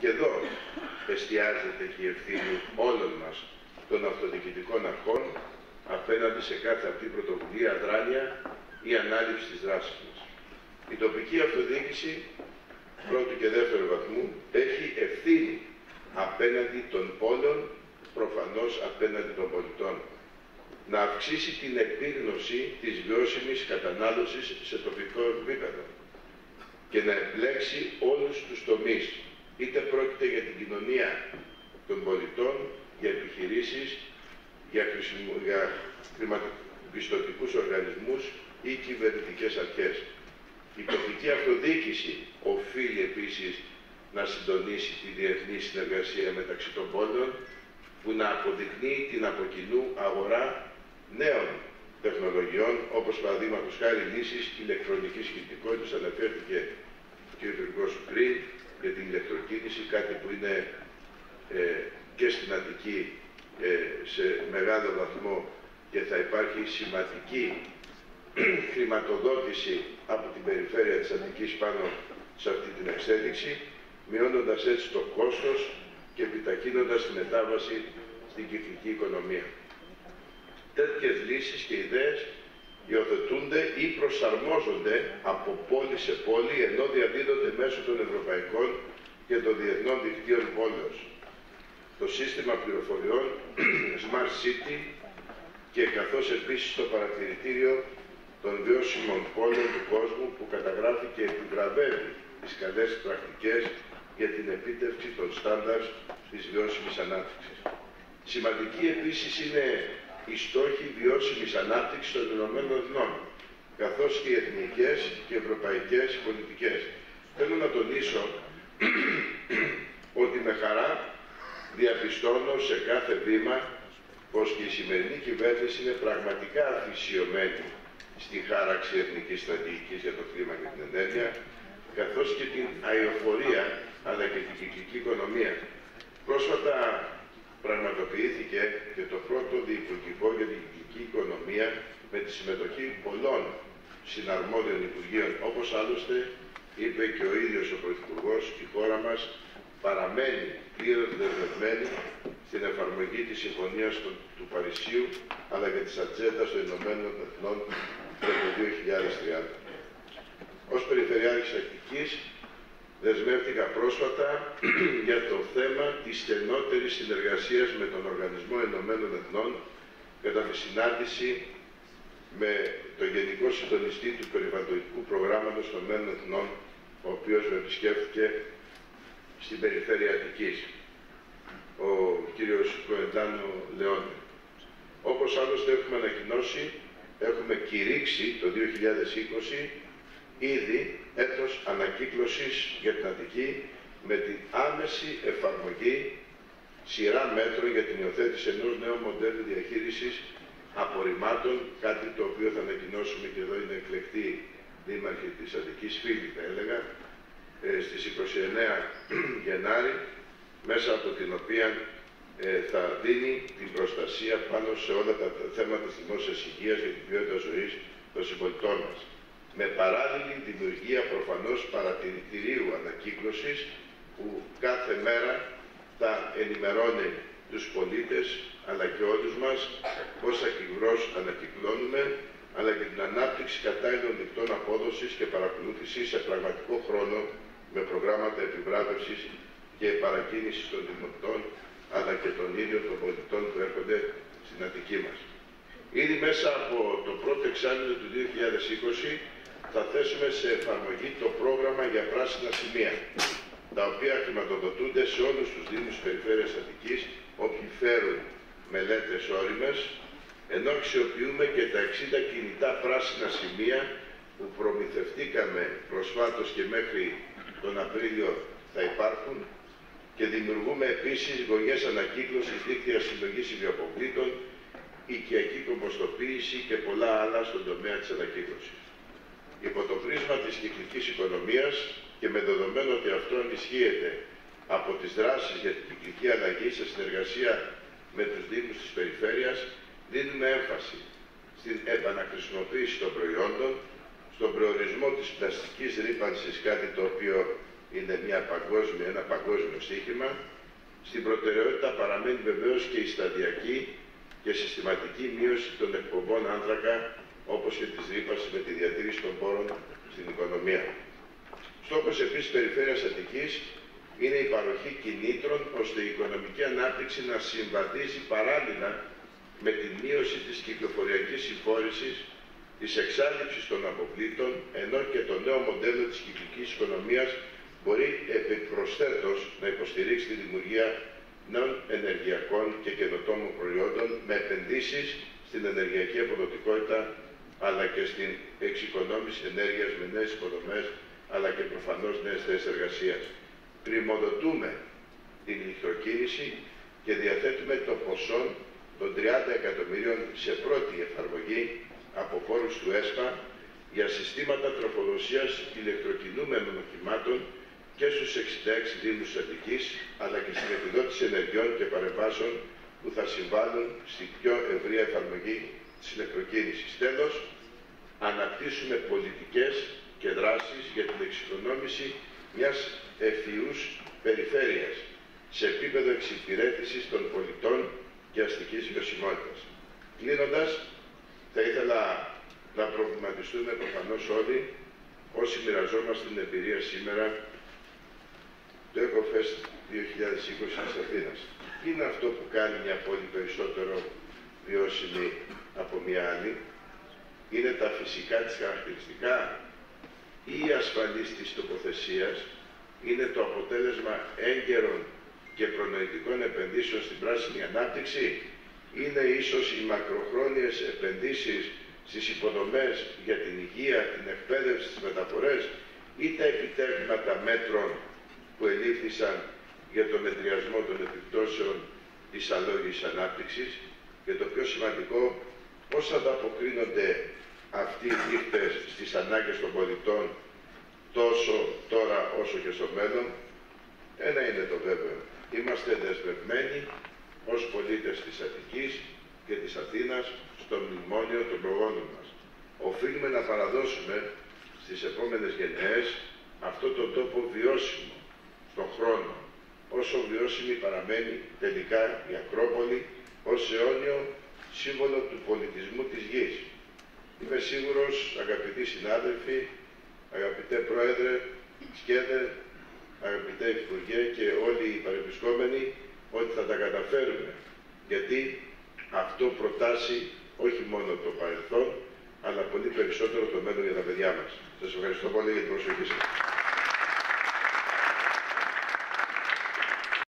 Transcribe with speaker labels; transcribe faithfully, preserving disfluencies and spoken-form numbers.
Speaker 1: Και εδώ εστιάζεται και η ευθύνη όλων μας των αυτοδιοικητικών αρχών απέναντι σε κάθε αυτή πρωτοβουλία, αδράνεια ή ανάληψη της δράσης μας. Η τοπική αυτοδιοίκηση πρώτου και δεύτερου βαθμού έχει ευθύνη απέναντι των πόλεων, προφανώς απέναντι των πολιτών. Να αυξήσει την επίγνωση της βιώσιμης κατανάλωσης σε τοπικό επίπεδο και να εμπλέξει όλους τους τομείς, είτε πρόκειται για την κοινωνία των πολιτών, για επιχειρήσεις, για, χρησιμο... για χρηματοπιστωτικούς οργανισμούς ή κυβερνητικές αρχές. Η τοπική αυτοδιοίκηση οφείλει επίσης να συντονίσει τη διεθνή συνεργασία μεταξύ των πόλεων, που να αποδεικνύει την από κοινού αγορά νέων τεχνολογιών, όπως παραδείγματος χάρη λύσεις ηλεκτρονικής κινητικότητας, αναφέρθηκε ο κ. Υπουργός πριν για την ηλεκτροκίνηση, κάτι που είναι ε, και στην Αττική ε, σε μεγάλο βαθμό και θα υπάρχει σημαντική χρηματοδότηση από την περιφέρεια της Αττικής πάνω σε αυτή την εξέλιξη, μειώνοντας έτσι το κόστος και επιταχύνοντας τη μετάβαση στην κυκλική οικονομία. Τέτοιες λύσεις και ιδέες υιοθετούνται ή προσαρμόζονται από πόλη σε πόλη, ενώ διαδίδονται μέσω των ευρωπαϊκών και των διεθνών δικτύων πόλεως. Το σύστημα πληροφοριών Smart City και καθώς επίσης το παρατηρητήριο των βιώσιμων πόλεων του κόσμου, που καταγράφει και επιβραβεύει τις καλές πρακτικές για την επίτευξη των στάνταρ της βιώσιμης ανάπτυξης. Σημαντική επίσης είναι οι στόχοι βιώσιμης ανάπτυξης των Ηνωμένων Εθνών, καθώς και οι εθνικές και ευρωπαϊκές πολιτικές. Θέλω να τονίσω ότι με χαρά διαπιστώνω σε κάθε βήμα πως και η σημερινή κυβέρνηση είναι πραγματικά αφησιωμένη στη χάραξη εθνικής στρατηγικής για το κλίμα και την ενέργεια, καθώς και την αειοφορία αλλά και την κυκλική οικονομία. Πρόσφατα πραγματοποιήθηκε και το πρώτο διυπουργικό για την κυκλική οικονομία με τη συμμετοχή πολλών συναρμόδιων υπουργείων. Όπως άλλωστε είπε και ο ίδιος ο Πρωθυπουργός, η χώρα μας παραμένει πλήρως δεσμευμένη στην εφαρμογή της Συμφωνίας του, του Παρισιού αλλά και της ατζέντας των Ηνωμένων Εθνών για το δύο χιλιάδες τριάντα. Ως Περιφερειάρχης Αττικής δεσμεύτηκα πρόσφατα για το θέμα της στενότερης συνεργασίας με τον Οργανισμό Ηνωμένων Εθνών κατά τη συνάντηση με τον Γενικό Συντονιστή του Περιβαλλοντικού Προγράμματος των Ηνωμένων Εθνών, ο οποίος με επισκέφθηκε στην Περιφέρεια Αττικής, ο κύριος Κοεντάνο Λεόνε. Όπως άλλωστε έχουμε ανακοινώσει, έχουμε κηρύξει το δύο χιλιάδες είκοσι ήδη έτος ανακύκλωσης για την Αττική, με την άμεση εφαρμογή σειρά μέτρων για την υιοθέτηση ενός νέου μοντέλου διαχείρισης απορριμμάτων, κάτι το οποίο θα ανακοινώσουμε, και εδώ είναι εκλεκτοί δήμαρχοι της Αττικής, φίλοι θα έλεγα, στις είκοσι εννέα Γενάρη, μέσα από την οποία ε, θα δίνει την προστασία πάνω σε όλα τα θέματα της δημόσιας υγείας και την ποιότητα ζωής των συμπολιτών μας. Με παράλληλη δημιουργία προφανώς παρατηρητηρίου ανακύκλωσης, που κάθε μέρα θα ενημερώνει τους πολίτες αλλά και όλους μας πώς ακριβώς ανακυκλώνουμε, αλλά και την ανάπτυξη κατάλληλων δικτών απόδοσης και παρακολούθησης σε πραγματικό χρόνο, με προγράμματα επιβράβευσης και παρακίνησης των δημοτών αλλά και των ίδιων των πολιτών που έρχονται στην Αττική μας. Ήδη μέσα από το πρώτο εξάμηνο του δύο χιλιάδες είκοσι θα θέσουμε σε εφαρμογή το πρόγραμμα για πράσινα σημεία, τα οποία χρηματοδοτούνται σε όλους τους δήμους της Περιφέρειας Αττικής, όποιοι φέρουν μελέτες όριμες, ενώ αξιοποιούμε και τα εξήντα κινητά πράσινα σημεία που προμηθευτήκαμε προσφάτως και μέχρι τον Απρίλιο θα υπάρχουν, και δημιουργούμε επίσης γωνιές ανακύκλωσης, δίκτυα συλλογής ιδιοαποβλήτων, οικιακή κομποστοποίηση και πολλά άλλα στον τομέα της ανακύκλωσης. Υπό το πρίσμα της κυκλικής οικονομίας και με δεδομένο ότι αυτό ενισχύεται από τις δράσεις για την κυκλική αλλαγή σε συνεργασία με τους δήμους της περιφέρειας, δίνουμε έμφαση στην επαναχρησιμοποίηση των προϊόντων, στον προορισμό της πλαστικής ρύπανσης, κάτι το οποίο είναι μια παγκόσμια, ένα παγκόσμιο στοίχημα. Στην προτεραιότητα παραμένει βεβαίως και η σταδιακή και συστηματική μείωση των εκπομπών άνθρακα, όπως και της ρήπανσης με τη διατήρηση των πόρων στην οικονομία. Στόχος επίσης της Περιφέρειας Αττικής είναι η παροχή κινήτρων ώστε η οικονομική ανάπτυξη να συμβαδίζει παράλληλα με τη μείωση της κυκλοφοριακής συμφόρησης, της εξάλληψης των αποβλήτων, ενώ και το νέο μοντέλο της κυκλικής οικονομίας μπορεί επιπροσθέτως να υποστηρίξει τη δημιουργία νέων ενεργειακών και καινοτόμων προϊόντων με επενδύσεις στην ενεργειακή αποδοτικότητα αλλά και στην εξοικονόμηση ενέργειας με νέες υποδομές αλλά και προφανώς νέες θέσεις εργασίας. Πριμοδοτούμε την ηλεκτροκίνηση και διαθέτουμε το ποσό των τριάντα εκατομμυρίων σε πρώτη εφαρμογή από πόρους του ΕΣΠΑ για συστήματα τροφοδοσίας ηλεκτροκινούμενων οχημάτων και στους εξήντα έξι δήμους της Αττικής, αλλά και στην επιδότηση ενεργειών και παρεμβάσεων που θα συμβάλλουν στην πιο ευρεία εφαρμογή της ηλεκτροκίνησης. Τέλος, αναπτύσσουμε πολιτικές και δράσεις για την εξοικονόμηση μιας ευφυούς περιφέρειας σε επίπεδο εξυπηρέτησης των πολιτών και αστικής βιωσιμότητας. Κλείνοντας, θα ήθελα να προβληματιστούμε προφανώς όλοι όσοι μοιραζόμαστε την εμπειρία σήμερα το EcoFest δύο χιλιάδες είκοσι της Αθήνας. Τι είναι αυτό που κάνει μια πόλη περισσότερο βιώσιμη από μια άλλη? Είναι τα φυσικά της χαρακτηριστικά ή η ασφαλής της τοποθεσίας? Είναι το αποτέλεσμα έγκαιρων και προνοητικών επενδύσεων στην πράσινη ανάπτυξη? Είναι ίσως οι μακροχρόνιες επενδύσεις στις υποδομές για την υγεία, την εκπαίδευση, τις μεταφορές ή τα επιτεύγματα μέτρων που ελήφθησαν για τον μετριασμό των επιπτώσεων της αλόγης ανάπτυξης? Και το πιο σημαντικό, πώς ανταποκρίνονται αυτοί οι δείκτες στις ανάγκες των πολιτών τόσο τώρα όσο και στο μέλλον? Ένα είναι το βέβαιο. Είμαστε δεσμευμένοι ως πολίτες της Αττικής και της Αθήνας στο μνημόνιο των προγόνων μας. Οφείλουμε να παραδώσουμε στις επόμενες γενναίες αυτό τον τόπο βιώσιμο στον χρόνο, όσο βιώσιμη παραμένει τελικά η Ακρόπολη ως αιώνιο σύμβολο του πολιτισμού της γης. Είμαι σίγουρος, αγαπητοί συνάδελφοι, αγαπητέ Πρόεδρε Σκέδε, αγαπητέ Υπουργέ και όλοι οι παρευρισκόμενοι, ότι θα τα καταφέρουμε. Γιατί αυτό προτάσει όχι μόνο το παρελθόν, αλλά πολύ περισσότερο το μέλλον για τα παιδιά μας. Σας ευχαριστώ πολύ για την προσοχή σας.